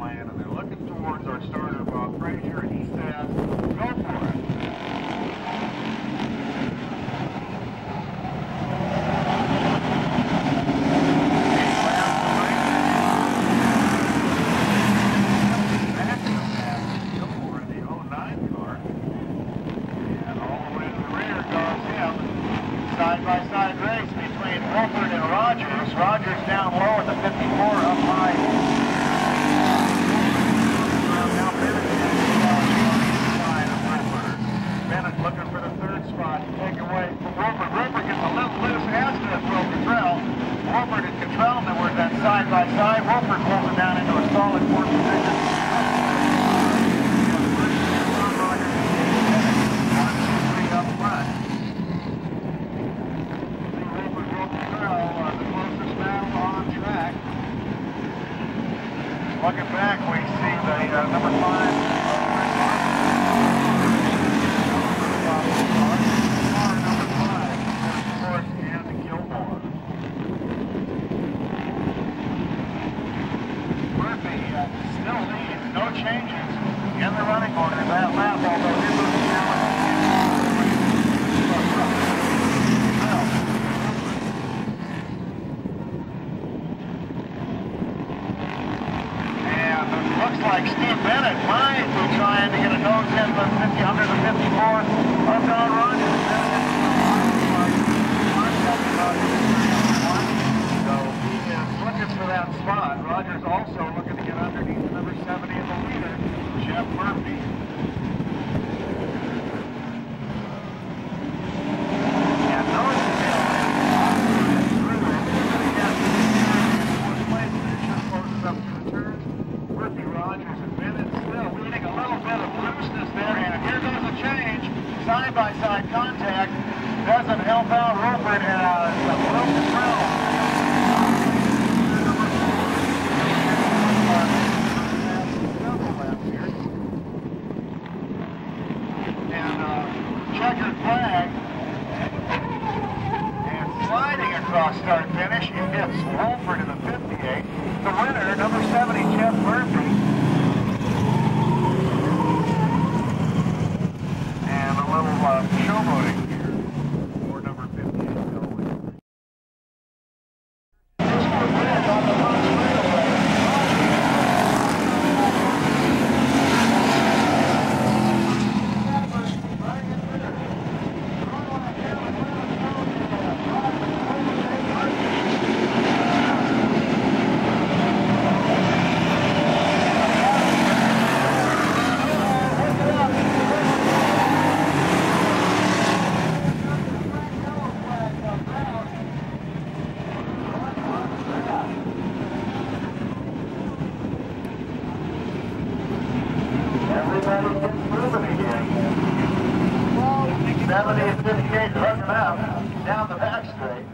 lane, and they're looking towards our starter, Bob Frazier, and he says, go for it. Side-by-side race between Wolford and Rogers. Rogers down low at the 54, up high. Now Bennett looking for the third spot to take away from Wolford. Wolford gets a little loose, has to throw Cottrell. Wolford and Cottrell, and we're that side-by-side. Wolford pulls it down into a solid fourth position. Up front. Looking back, we see the number 5. And Gilmore. Murphy still leads, no changes in the running order that lap, although he was looks like Steve Bennett might be trying to get a nose in the 50 under the 54 of Don Rogers. So he is looking for that spot. Rogers also looking to get underneath number 70 in the leader, Jeff Murphy. And those up to the turn. Murphy, Rogers, and Bennett still leading a little bit of looseness there, and here goes a change. Side-by-side contact doesn't help out Rupert as a broken throw. And checkered flag. And sliding across start-finish, it hits Wolford in the 58. The winner, number 70, Jeff Murphy. And a little showboating here for number 58. Everybody gets moving again. 70 and 58 hooking up down the back straight.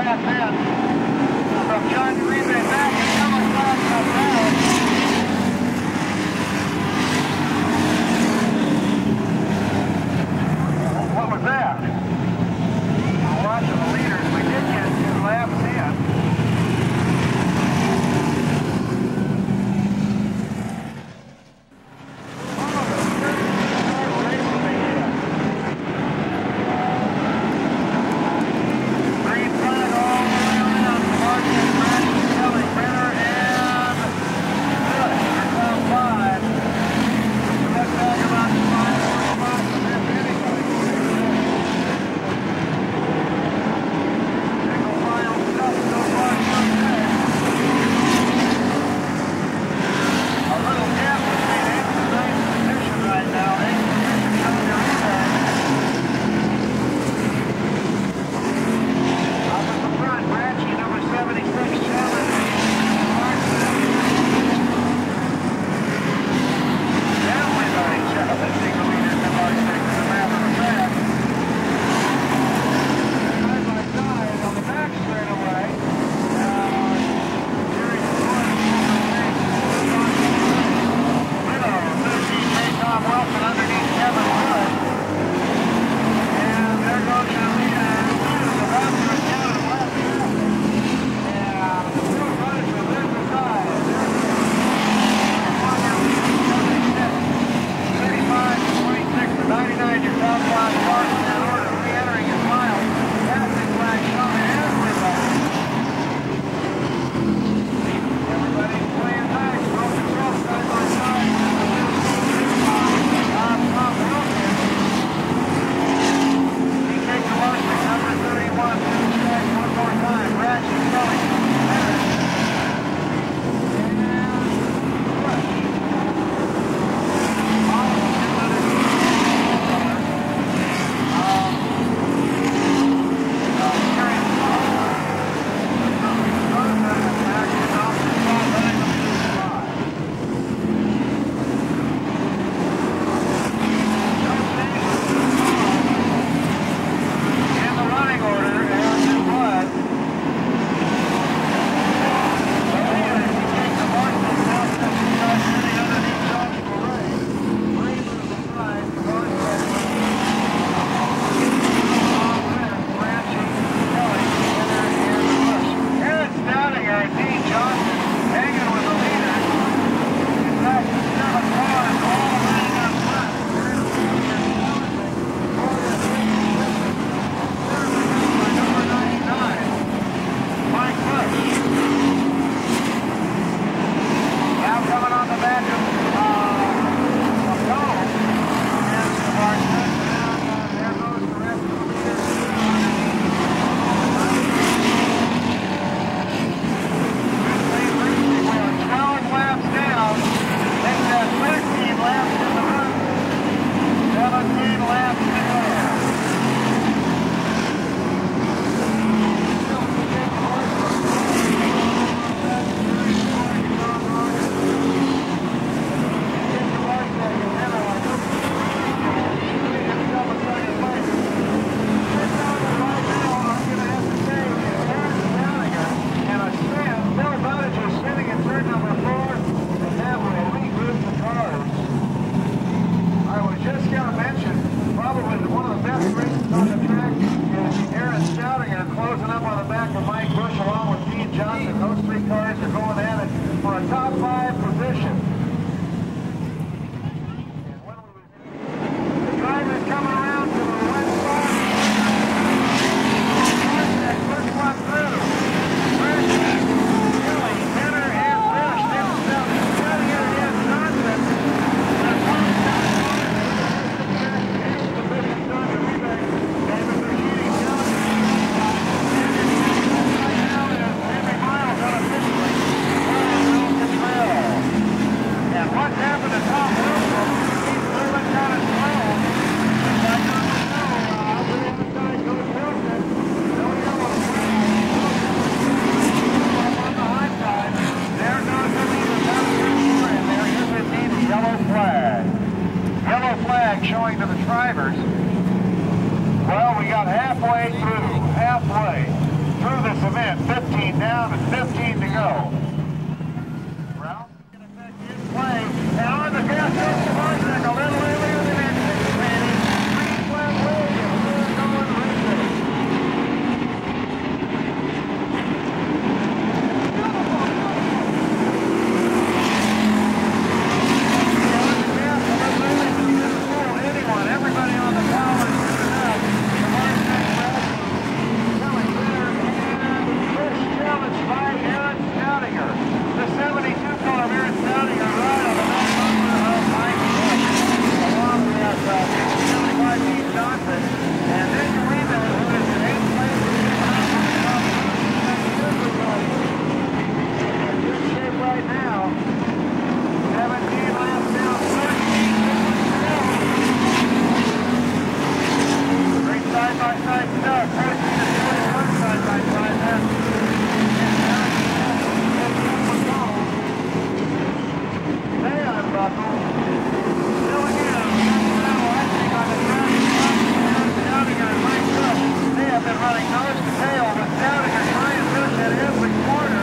lap in from John Raceway back and coming back from there. What was that? Watching the leaders, we did get 2 laps in. this event. 15 down and 15 to go. Ralph, in effect, in play. And on the gas, goes the motorcycle a little earlier than anticipated. Green flag Williams, going Raceway. Everybody on the power is good enough. Challenged by Aaron Stoudinger. The 72 car of Aaron Stoudinger right on the back bumper of Mike Bush. Along with 75 Dean Johnson. And then you read that who is in 8th place. In good shape right now. 17 laps down, 13. Great side-by-side stuff. 14 to 21 side-by-side. They unbuckle. Still again, I think on the track, Stoudinger and Mike Bush. They have been running nose to tail with Stoudinger trying to push at every corner.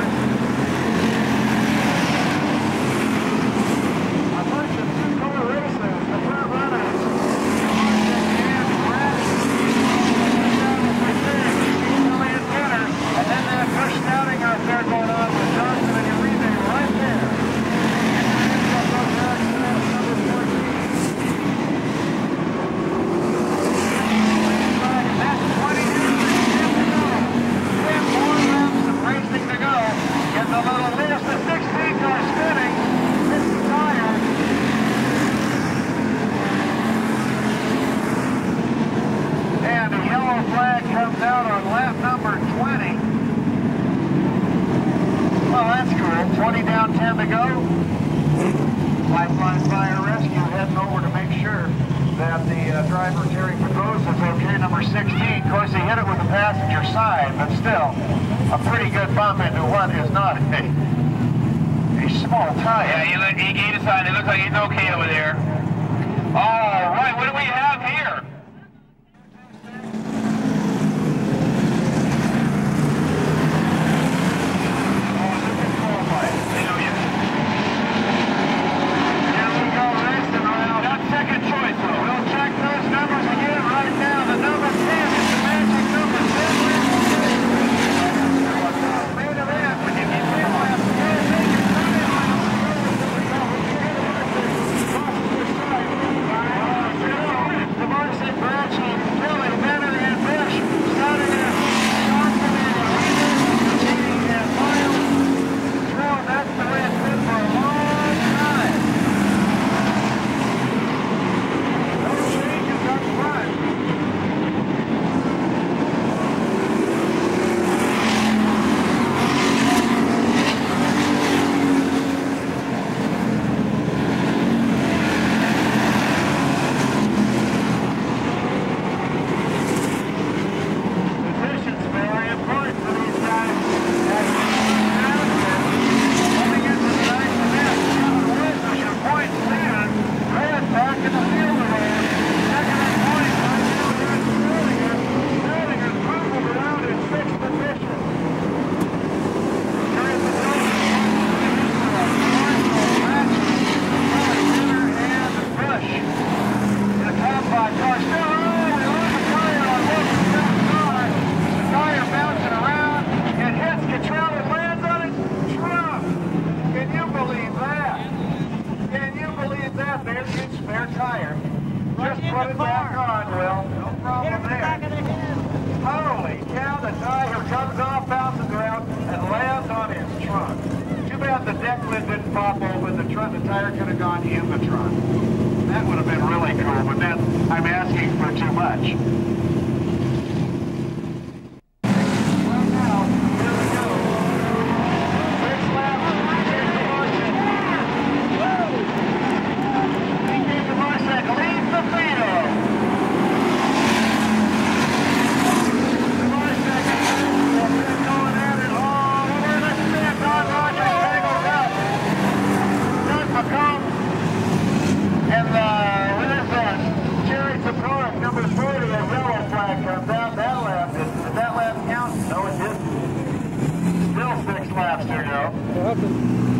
A bunch of two-car racers, the front runners. And then that push Stoudinger out there going on with Johnson and Uribe right there. That's 20 to go. 10 more laps of racing to go. Getting a little list. The 16 car spinning. 50 tires. And a yellow flag comes out on lap number 20. Well, that's cool. 20 down, 10 to go. Lifeline Fire Rescue heading over to make sure that the driver, Terry Pedrosa, is okay. Number 16. Of course, he hit it with the passenger side, but still, a pretty good bump into what is not a small tire. Yeah, he gave a sign. It looks like he's okay over there. All right, what do we have here? Second choice, though. We'll check those numbers again right now. The number 10 is the magic number 10. Main event. When you get 10 laps, the Marcy, Bradshaw, Kelly, Benner, and Bush started in Johnson and Cheating and Miles. Well, that's the way it's been for a long time. Up front. Position's very important for these guys. Coming into the ninth event, Kevin Woods was your point leader. Red back in the field around. Second and point, Stoudinger crumbled around in 6th position. Terry Pedrosa, and Bush. In the top 5 cars. Still on, we lose a tire on Wilson's left car. The tire bouncing around. It hits Cottrell and lands on its trunk. Can you believe that? Can you believe that? There's your spare tire. Just put it back on, Will. No problem there. Holy cow, the tire comes off, bounces around, and lands on his trunk. Too bad the deck lid didn't pop open. The tire could have gone in the trunk. That would have been really cool, but then I'm asking for too much. Well, now, here we go. 6 laps. Leads the field. The motorcycle going at it all over the spin. Don Rogers tangles out. Doug McComb and with his Jerry Sikorak, number 40, a yellow flag. laps to go. We'll have to...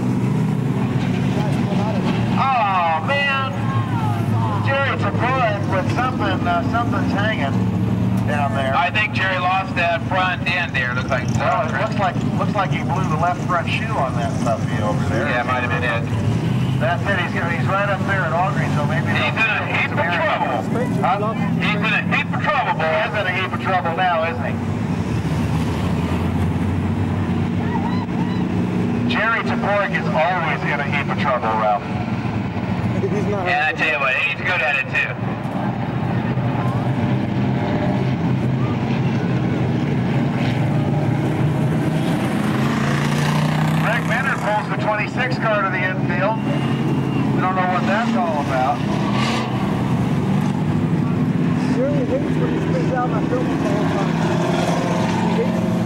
Oh, man. Jerry Tapoik with something's hanging down there. I think Jerry lost that front end there. Looks like. Well, it looks like he blew the left front shoe on that puppy over there. Yeah, might have been it. That's it. He's right up there at Augreen, so maybe he's in a heap of trouble. Huh? He's in a heap of trouble, boy. He is in a heap of trouble now, isn't he? Jerry Tapoik is always in a heap of trouble, Ralph. He's not. And I tell you what, he's good at it too. Greg Bennett pulls the 26 car to the infield. We don't know what that's all about. Jerry hates when he spins out my filming all the time. He hates it.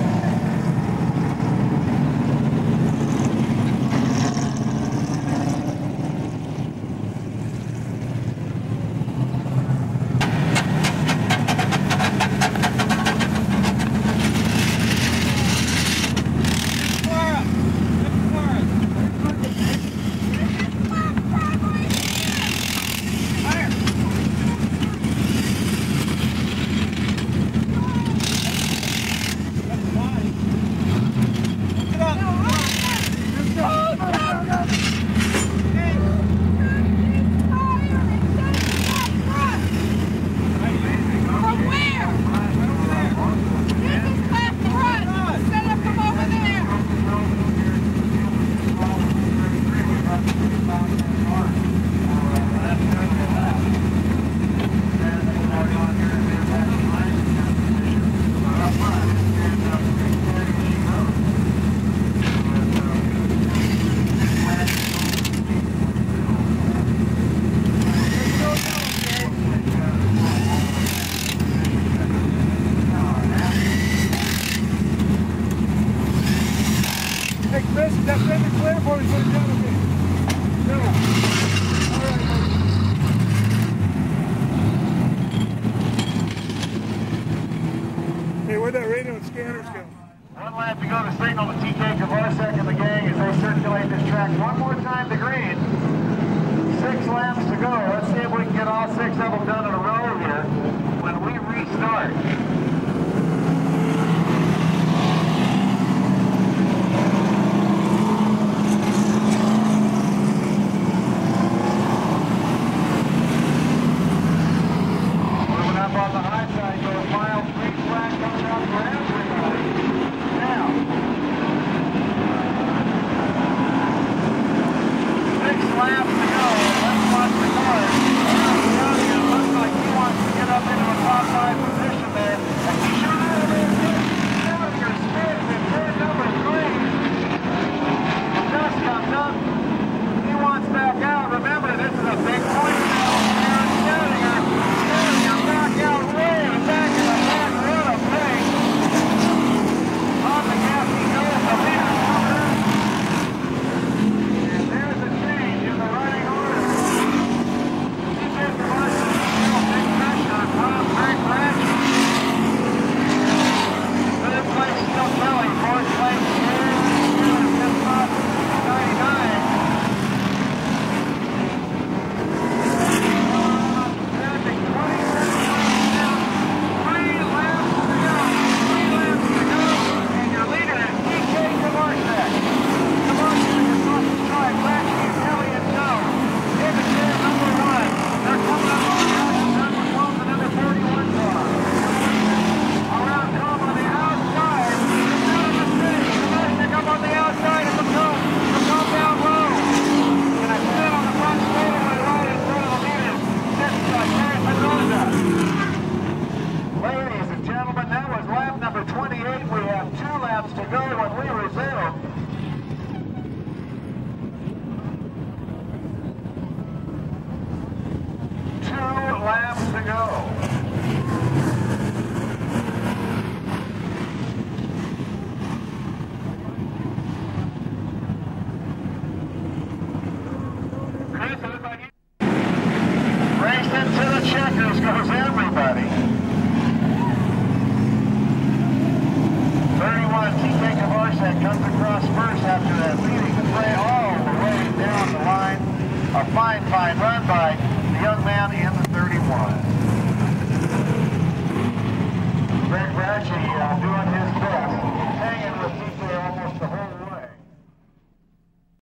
Hey, Chris, is that thing clear before we put it down again? No. All right, buddy. Hey, where'd that radio and scanners go? One lap to go to signal to TK Kavarsek and the gang as they circulate this track one more time to green. 6 laps to go. Let's see if we can get all 6 of them done in a row here when we restart. On the high side, go a mile 3 flat comes out for everybody. Now, 6 laps to go. Let's watch the cars. It looks like he wants to get up into a top 5 position there. fine run by the young man in the 31. Greg Ratchey doing his best.